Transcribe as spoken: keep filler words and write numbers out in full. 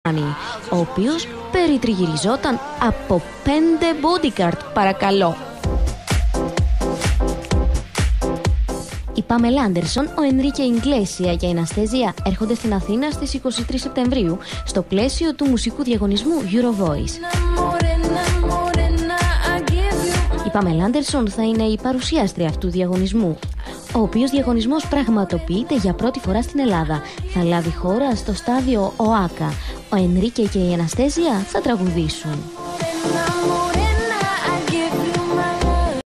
ο οποίος περιτριγυριζόταν από πέντε bodyguard, παρακαλώ. Η Πάμελα Άντερσον, ο Ενρίκε Ιγκλέσια και η Αναστέζια έρχονται στην Αθήνα στις είκοσι τρεις Σεπτεμβρίου στο πλαίσιο του μουσικού διαγωνισμού Eurovoice. Η Πάμελα Άντερσον θα είναι η παρουσιάστρια αυτού του διαγωνισμού, ο οποίος διαγωνισμός πραγματοποιείται για πρώτη φορά στην Ελλάδα. Θα λάβει χώρα στο στάδιο ΟΑΚΑ. Ο Ενρίκε και η Αναστέζια θα τραγουδήσουν.